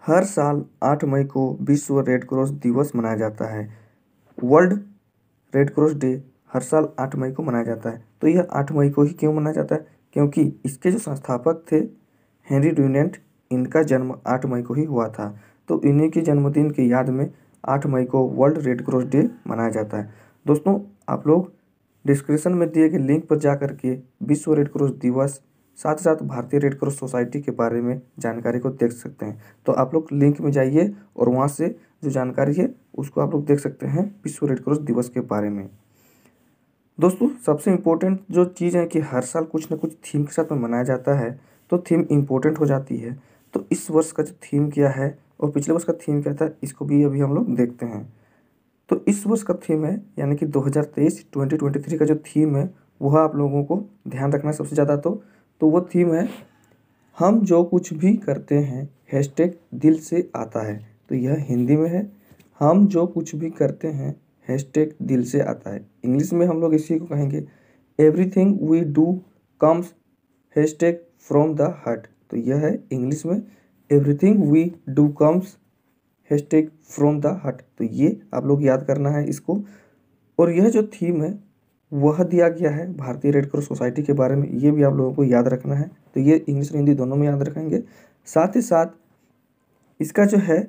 हर साल 8 मई को विश्व रेड क्रॉस दिवस मनाया जाता है। वर्ल्ड रेड क्रॉस डे हर साल 8 मई को मनाया जाता है। तो यह 8 मई को ही क्यों मनाया जाता है? क्योंकि इसके जो संस्थापक थे हेनरी ड्यूनेंट, इनका जन्म 8 मई को ही हुआ था। तो इन्हीं के जन्मदिन की याद में 8 मई को वर्ल्ड रेड क्रॉस डे मनाया जाता है। दोस्तों, आप लोग डिस्क्रिप्शन में दिए गए लिंक पर जा कर के विश्व रेड क्रॉस दिवस साथ ही साथ भारतीय रेड क्रॉस सोसाइटी के बारे में जानकारी को देख सकते हैं। तो आप लोग लिंक में जाइए और वहाँ से जो जानकारी है उसको आप लोग देख सकते हैं विश्व रेड क्रॉस दिवस के बारे में। दोस्तों, सबसे इम्पोर्टेंट जो चीज़ है कि हर साल कुछ ना कुछ थीम के साथ में मनाया जाता है, तो थीम इम्पोर्टेंट हो जाती है। तो इस वर्ष का जो थीम क्या है और पिछले वर्ष का थीम क्या था, इसको भी अभी हम लोग देखते हैं। तो इस वर्ष का थीम है यानी कि 2023 का जो थीम है वह आप लोगों को ध्यान रखना है सबसे ज़्यादा। तो वो थीम है, हम जो कुछ भी करते हैं हैशटैग दिल से आता है। तो यह हिंदी में है, हम जो कुछ भी करते हैं हैशटैग दिल से आता है। इंग्लिश में हम लोग इसी को कहेंगे everything we do comes hashtag from the heart. तो यह है इंग्लिश में everything we do comes hashtag from the heart. तो ये आप लोग याद करना है इसको। और यह जो थीम है वह दिया गया है भारतीय रेड क्रॉस सोसाइटी के बारे में, ये भी आप लोगों को याद रखना है। तो ये इंग्लिश और हिंदी दोनों में याद रखेंगे। साथ ही साथ इसका जो है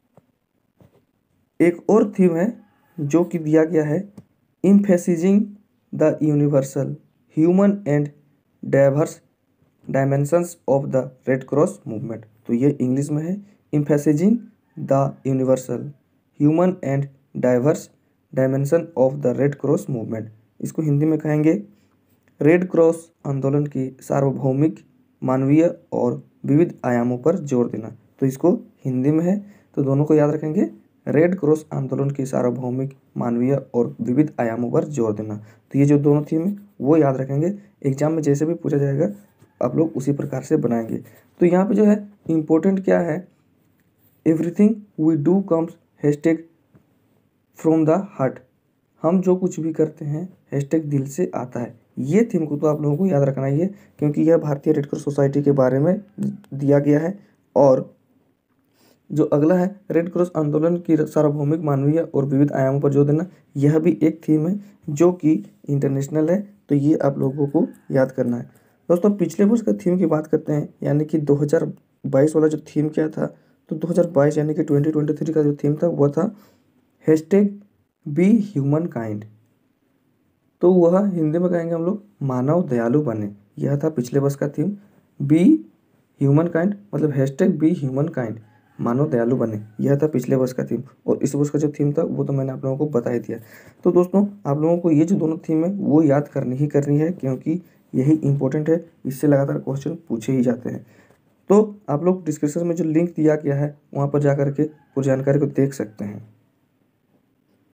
एक और थीम है जो कि दिया गया है emphasising the universal human and diverse dimensions of the red cross movement. तो ये इंग्लिश में है emphasising the universal human and diverse dimension of the red cross movement. इसको हिंदी में कहेंगे रेड क्रॉस आंदोलन की सार्वभौमिक, मानवीय और विविध आयामों पर जोर देना। तो इसको हिंदी में है, तो दोनों को याद रखेंगे रेड क्रॉस आंदोलन की सार्वभौमिक, मानवीय और विविध आयामों पर जोर देना। तो ये जो दोनों थीम है वो याद रखेंगे। एग्जाम में जैसे भी पूछा जाएगा आप लोग उसी प्रकार से बनाएंगे। तो यहाँ पे जो है इम्पोर्टेंट क्या है, everything we do comes hashtag from the heart, हम जो कुछ भी करते हैं हैशटैग दिल से आता है। ये थीम को तो आप लोगों को याद रखना ही है क्योंकि यह भारतीय रेड क्रॉस सोसाइटी के बारे में दिया गया है। और जो अगला है रेड क्रॉस आंदोलन की सार्वभौमिक, मानवीय और विविध आयामों पर जोर देना, यह भी एक थीम है जो कि इंटरनेशनल है। तो ये आप लोगों को याद करना है। दोस्तों, पिछले वर्ष का थीम की बात करते हैं यानी कि 2022 वाला जो थीम क्या था, तो 2022 यानी कि 2023 का जो थीम था वह था हैशटैग बी ह्यूमन काइंड। तो वह हिंदी में कहेंगे हम लोग मानव दयालु बने। यह था पिछले वर्ष का थीम, बी ह्यूमन काइंड मतलब हैशटैग बी ह्यूमन काइंड, मानव दयालु बने। यह था पिछले वर्ष का थीम। और इस वर्ष का जो थीम था वो तो मैंने आप लोगों को बता ही दिया। तो दोस्तों, आप लोगों को ये जो दोनों थीम है वो याद करनी ही करनी है क्योंकि यही इंपॉर्टेंट है, इससे लगातार क्वेश्चन पूछे ही जाते हैं। तो आप लोग डिस्क्रिप्शन में जो लिंक दिया गया है वहाँ पर जा करके पूरी जानकारी को देख सकते हैं।